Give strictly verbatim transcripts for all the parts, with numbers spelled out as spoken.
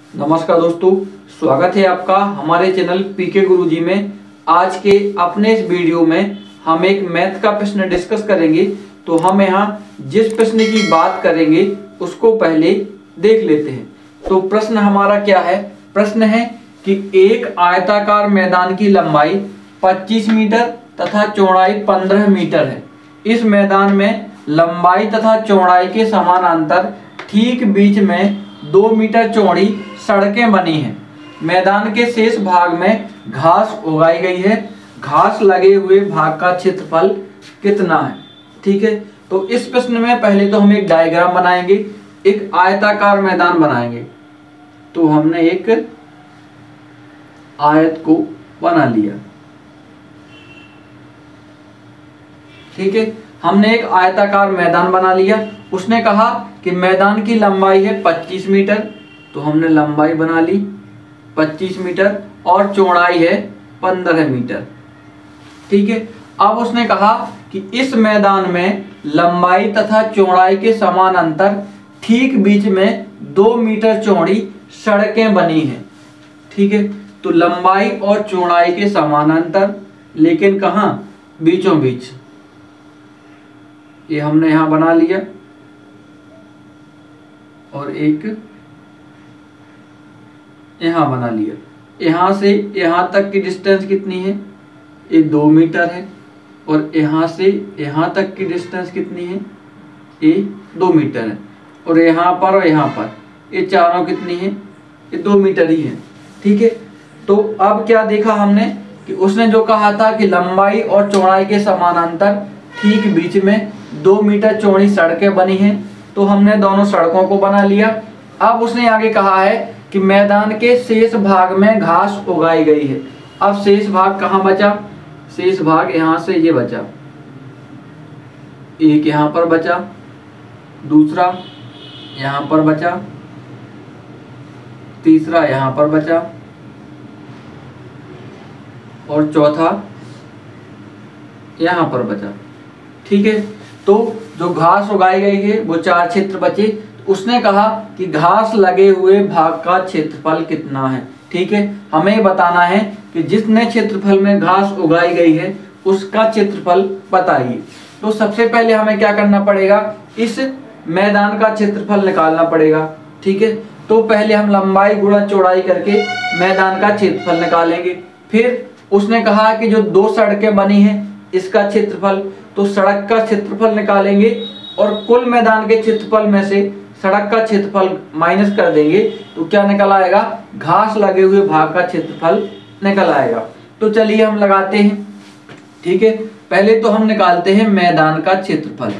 नमस्कार दोस्तों, स्वागत है आपका हमारे चैनल पीके गुरुजी में। आज के अपने इस वीडियो में हम एक मैथ का प्रश्न डिस्कस करेंगे। तो हम यहाँ जिस प्रश्न की बात करेंगे उसको पहले देख लेते हैं। तो प्रश्न हमारा क्या है? प्रश्न है कि एक आयताकार मैदान की लंबाई पच्चीस मीटर तथा चौड़ाई पंद्रह मीटर है। इस मैदान में लंबाई तथा चौड़ाई के समानांतर ठीक बीच में दो मीटर चौड़ी सड़कें बनी हैं। मैदान के शेष भाग में घास उगाई गई है। घास लगे हुए भाग का क्षेत्रफल कितना है? ठीक है, तो इस प्रश्न में पहले तो हम एक डायग्राम बनाएंगे, एक आयताकार मैदान बनाएंगे। तो हमने एक आयत को बना लिया। ठीक है, हमने एक आयताकार मैदान बना लिया। उसने कहा कि मैदान की लंबाई है पच्चीस मीटर, तो हमने लंबाई बना ली पच्चीस मीटर और चौड़ाई है पंद्रह मीटर। ठीक है, अब उसने कहा कि इस मैदान में लंबाई तथा चौड़ाई के समानांतर ठीक बीच में दो मीटर चौड़ी सड़कें बनी हैं। ठीक है, तो लंबाई और चौड़ाई के समानांतर, लेकिन कहाँ? बीचों बीच। ये हमने यहां बना लिया और एक यहां बना लिया। यहां से यहां तक की डिस्टेंस कितनी है? ये दो मीटर है। और यहां से यहां तक की डिस्टेंस कितनी है? ये दो मीटर है। और यहां पर और यहां पर ये चारों कितनी है? ये दो मीटर ही है। ठीक है, तो अब क्या देखा हमने कि उसने जो कहा था कि लंबाई और चौड़ाई के समानांतर ठीक बीच में दो मीटर चौड़ी सड़कें बनी हैं। तो हमने दोनों सड़कों को बना लिया। अब उसने आगे कहा है कि मैदान के शेष भाग में घास उगाई गई है। अब शेष भाग कहाँ बचा? शेष भाग यहां से ये बचा, एक यहां पर बचा, दूसरा यहां पर बचा, तीसरा यहां पर बचा और चौथा यहां पर बचा। ठीक है, तो जो घास उगाई गई है वो चार क्षेत्र बचे। उसने कहा कि घास लगे हुए भाग का क्षेत्रफल कितना है। ठीक है, हमें बताना है कि जितने क्षेत्रफल में घास उगाई गई है उसका क्षेत्रफल बताइए। तो सबसे पहले हमें क्या करना पड़ेगा? इस मैदान का क्षेत्रफल निकालना पड़ेगा। ठीक है, तो पहले हम लंबाई गुणा चौड़ाई करके मैदान का क्षेत्रफल निकालेंगे। फिर उसने कहा कि जो दो सड़कें बनी हैं इसका क्षेत्रफल, तो सड़क का क्षेत्रफल निकालेंगे और कुल मैदान के क्षेत्रफल में से सड़क का क्षेत्रफल माइनस कर देंगे तो क्या निकल आएगा? घास लगे हुए भाग का क्षेत्रफल निकल आएगा। तो चलिए हम लगाते हैं। ठीक है, पहले तो हम निकालते हैं मैदान का क्षेत्रफल।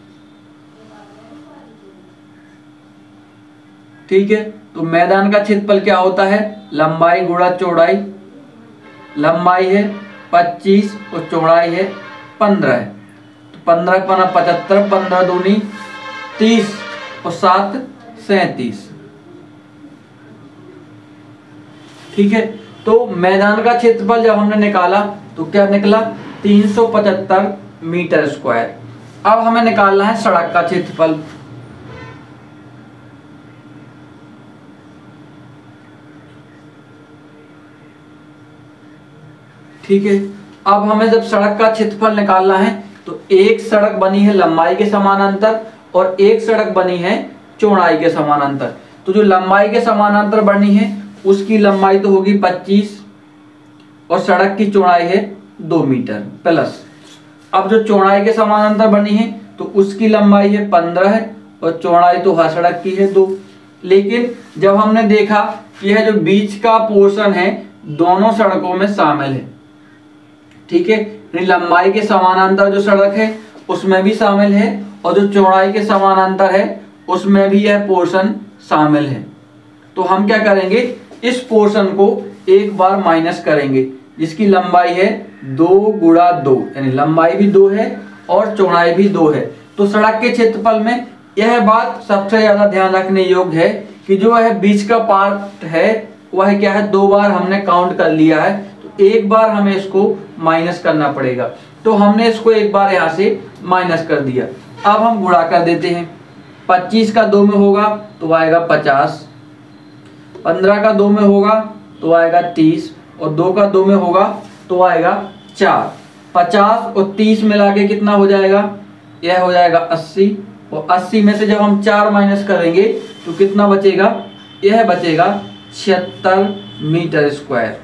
ठीक है, तो मैदान का क्षेत्रफल क्या होता है? लंबाई गुणा चौड़ाई। लंबाई है पच्चीस और चौड़ाई है पंद्रह है। तो पंद्रह पना पचहत्तर, पंद्रह दूनी तीस और सात सैंतीस। ठीक है, तो मैदान का क्षेत्रफल जब हमने निकाला तो क्या निकला? तीन सौ पचहत्तर मीटर स्क्वायर। अब हमें निकालना है सड़क का क्षेत्रफल। ठीक है, अब हमें जब सड़क का क्षेत्रफल निकालना है तो एक सड़क बनी है लंबाई के समानांतर और एक सड़क बनी है चौड़ाई के समानांतर। तो जो लंबाई के समानांतर बनी है उसकी लंबाई तो होगी पच्चीस और सड़क की चौड़ाई है दो मीटर प्लस। अब जो चौड़ाई के समानांतर बनी है तो उसकी लंबाई है पंद्रह और चौड़ाई तो हर सड़क की है दो। लेकिन जब हमने देखा कि यह जो बीच का पोर्शन है दोनों सड़कों में शामिल है। ठीक है, लंबाई के समानांतर जो सड़क है उसमें भी शामिल है और जो चौड़ाई के समानांतर है उसमें भी यह पोर्शन शामिल है। तो हम क्या करेंगे? इस पोर्शन को एक बार माइनस करेंगे, जिसकी लंबाई है दो गुणा दो, यानी लंबाई भी दो है और चौड़ाई भी दो है। तो सड़क के क्षेत्रफल में यह बात सबसे ज्यादा ध्यान रखने योग्य है कि जो है बीच का पार्ट है वह क्या है? दो बार हमने काउंट कर लिया है, तो एक बार हमें इसको माइनस करना पड़ेगा। तो हमने इसको एक बार यहां से माइनस कर दिया। अब हम गुणा कर देते हैं। पच्चीस का दो में होगा तो आएगा पचास पंद्रह का दो में होगा तो आएगा तीस, और दो का दो में होगा तो आएगा चार। पचास और तीस मिला के कितना हो जाएगा, यह हो जाएगा अस्सी, और अस्सी में से जब हम चार माइनस करेंगे तो कितना बचेगा, यह बचेगा छिहत्तर मीटर स्क्वायर।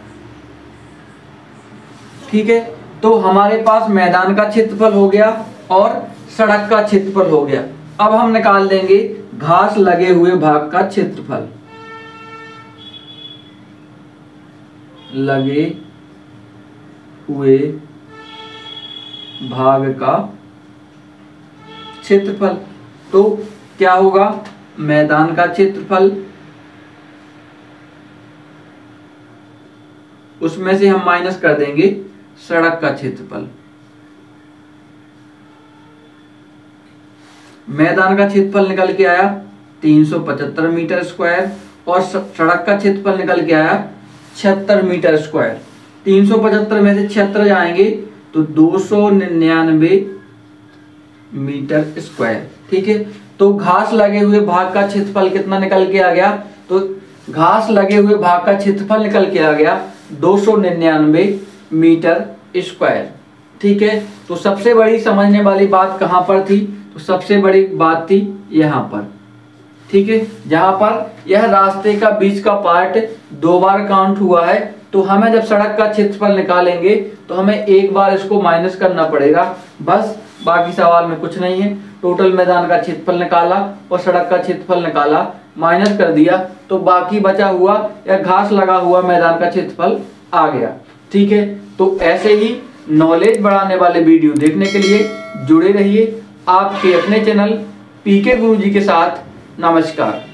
ठीक है, तो हमारे पास मैदान का क्षेत्रफल हो गया और सड़क का क्षेत्रफल हो गया। अब हम निकाल देंगे घास लगे हुए भाग का क्षेत्रफल। लगे हुए भाग का क्षेत्रफल, तो क्या होगा, मैदान का क्षेत्रफल, उसमें से हम माइनस कर देंगे सड़क का क्षेत्रफल। मैदान का क्षेत्रफल निकल के आया तीन सौ पचहत्तर मीटर स्क्वायर और सड़क का क्षेत्रफल निकल के आया छिहत्तर मीटर स्क्वायर। तीन सौ पचहत्तर में से छिहत्तर जाएंगे तो दो सौ निन्यानवे मीटर स्क्वायर। ठीक है, तो घास लगे हुए भाग का क्षेत्रफल कितना निकल के आ गया, तो घास लगे हुए भाग का क्षेत्रफल निकल के आ गया दो सौ निन्यानवे मीटर स्क्वायर। ठीक है, तो सबसे बड़ी समझने वाली बात कहां पर थी, तो सबसे बड़ी बात थी यहां पर। ठीक है, जहां पर यह रास्ते का बीच का पार्ट दो बार काउंट हुआ है, तो हमें जब सड़क का क्षेत्रफल निकालेंगे तो हमें एक बार इसको माइनस करना पड़ेगा, बस, बाकी सवाल में कुछ नहीं है। टोटल मैदान का क्षेत्रफल निकाला और सड़क का क्षेत्रफल निकाला, माइनस कर दिया, तो बाकी बचा हुआ या घास लगा हुआ मैदान का क्षेत्रफल आ गया। ठीक है, तो ऐसे ही नॉलेज बढ़ाने वाले वीडियो देखने के लिए जुड़े रहिए आपके अपने चैनल पीके गुरुजी के साथ। नमस्कार।